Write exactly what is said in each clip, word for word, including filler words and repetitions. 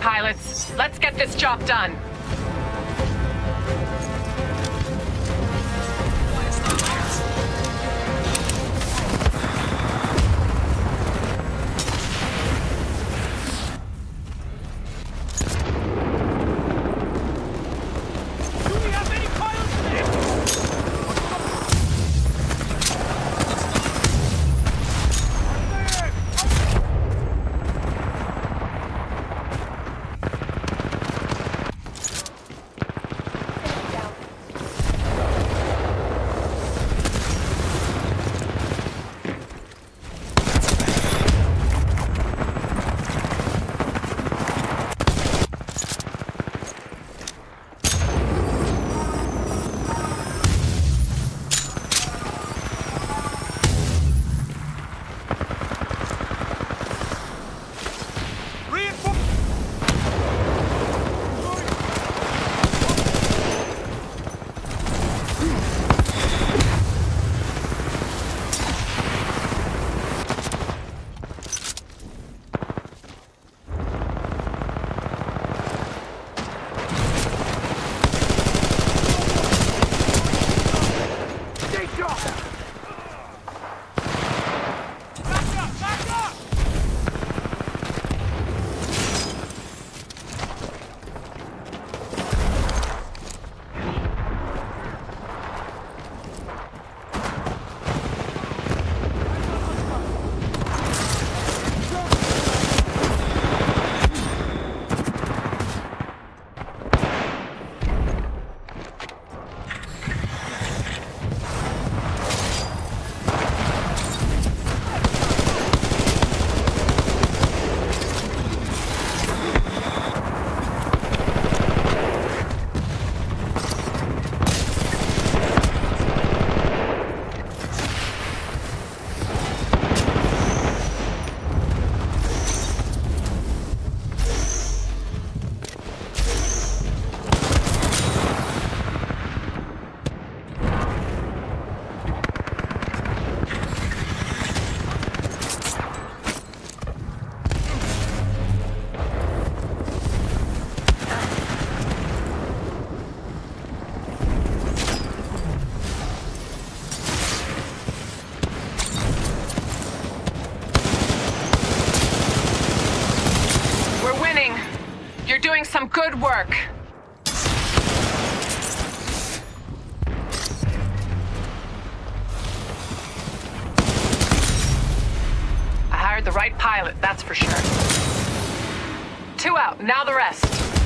pilots. Let's get this job done. You're doing some good work. I hired the right pilot, that's for sure. Two out, now the rest.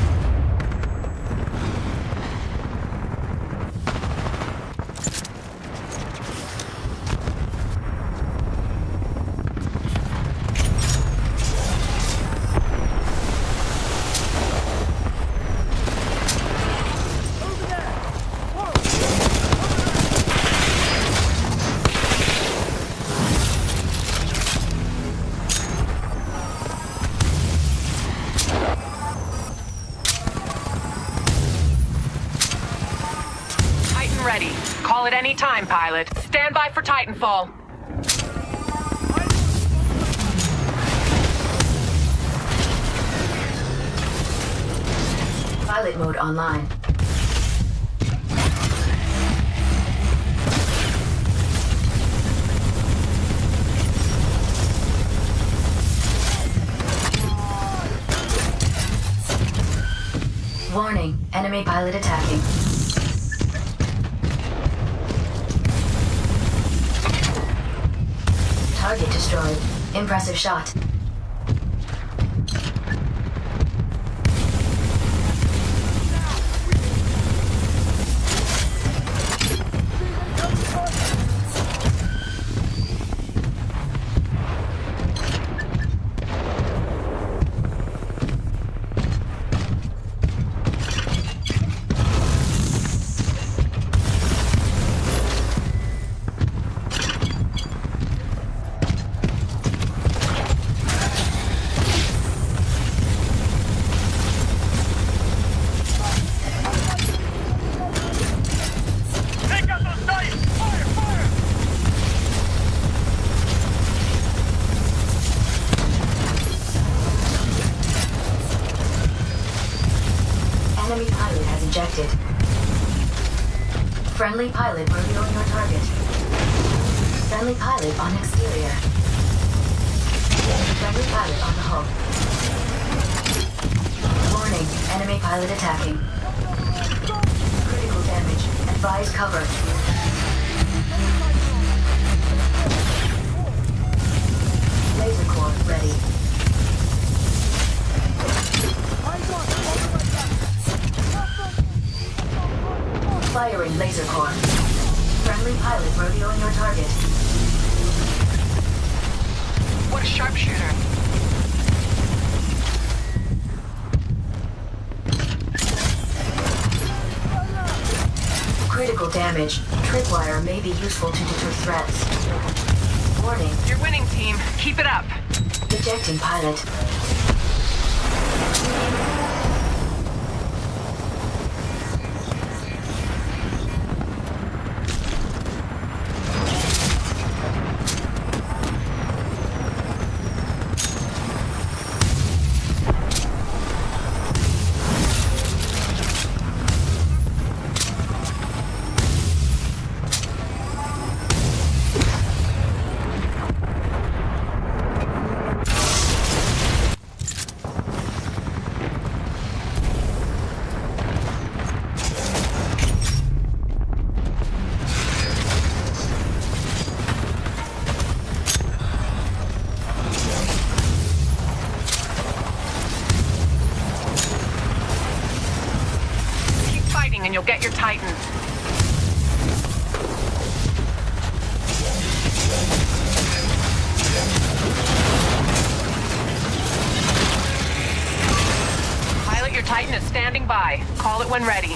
Ready. Call at any time, pilot. Stand by for Titanfall. Pilot mode online. Warning, enemy pilot attacking. Target destroyed. Impressive shot. Enemy pilot has ejected. Friendly pilot revealing your target. Friendly pilot on exterior. Friendly pilot on the hull. Warning, enemy pilot attacking. Critical damage. Advise cover. Laser core ready. Firing laser core. Friendly pilot revealing your target. What a sharpshooter. Critical damage. Tripwire may be useful to deter threats. Warning. You're winning, team. Keep it up. Ejecting pilot. And you'll get your Titan. Pilot, your Titan is standing by. Call it when ready.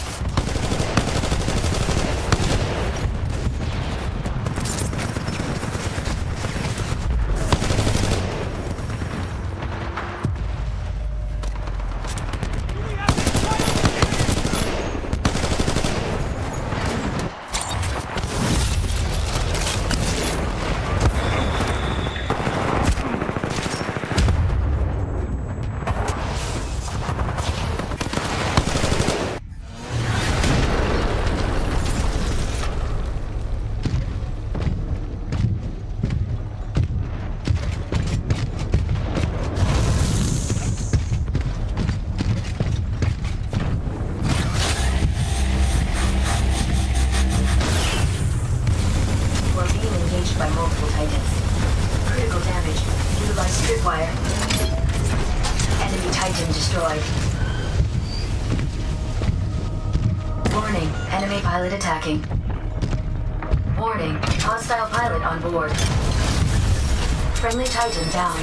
By multiple Titans. Critical damage. Utilize tripwire. Enemy Titan destroyed. Warning. Enemy pilot attacking. Warning. Hostile pilot on board. Friendly Titan down.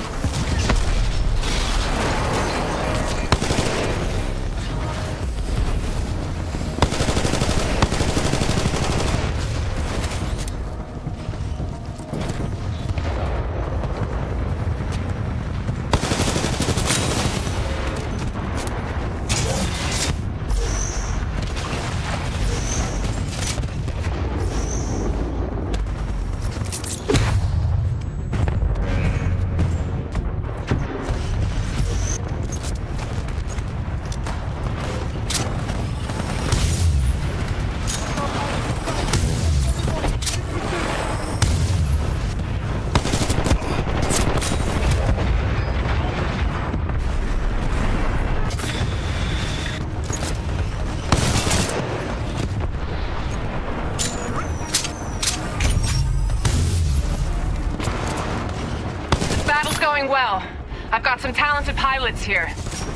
Going well. I've got some talented pilots here.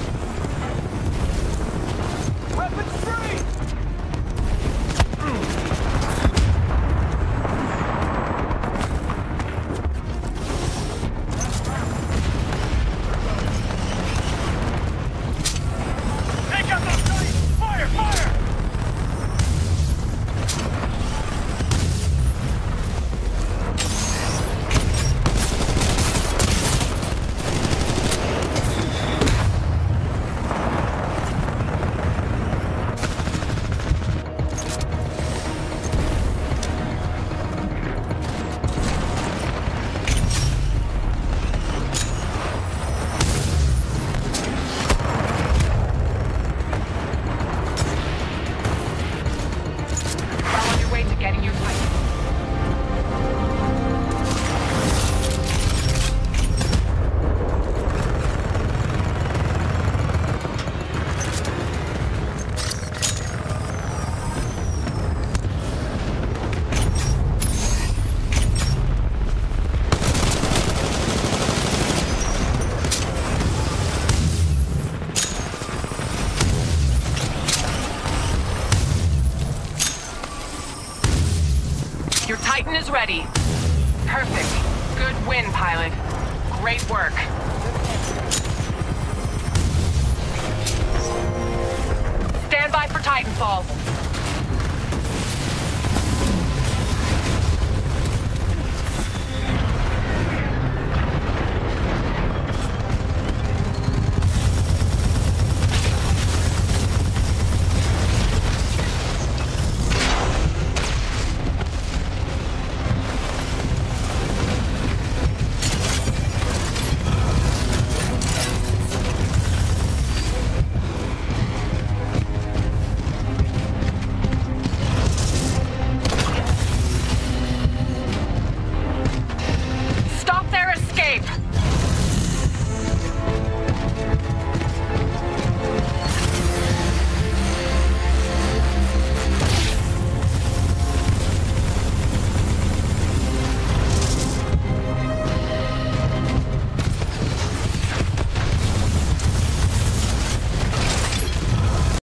Weapons free! Take out those guys! Fire! Fire! ready. Perfect. Good win, pilot. Great work. Stand by for Titanfall.